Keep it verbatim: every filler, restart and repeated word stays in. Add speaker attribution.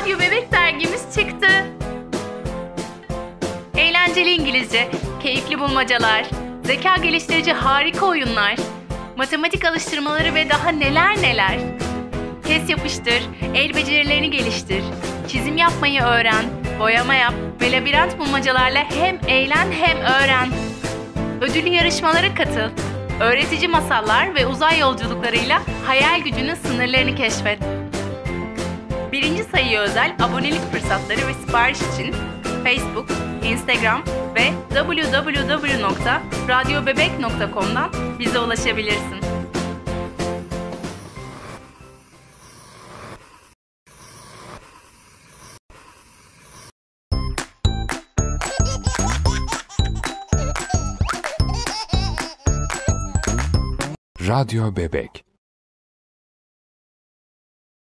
Speaker 1: Radyo Bebek dergimiz çıktı. Eğlenceli İngilizce, keyifli bulmacalar, zeka geliştirici harika oyunlar, matematik alıştırmaları ve daha neler neler. Kes yapıştır, el becerilerini geliştir, çizim yapmayı öğren, boyama yap ve labirent bulmacalarla hem eğlen hem öğren. Ödüllü yarışmalara katıl, öğretici masallar ve uzay yolculuklarıyla hayal gücünün sınırlarını keşfet. Birinci sayıya özel abonelik fırsatları ve sipariş için Facebook, Instagram ve double-u double-u double-u nokta radyo bebek nokta com'dan bize ulaşabilirsin.
Speaker 2: Radyo Bebek.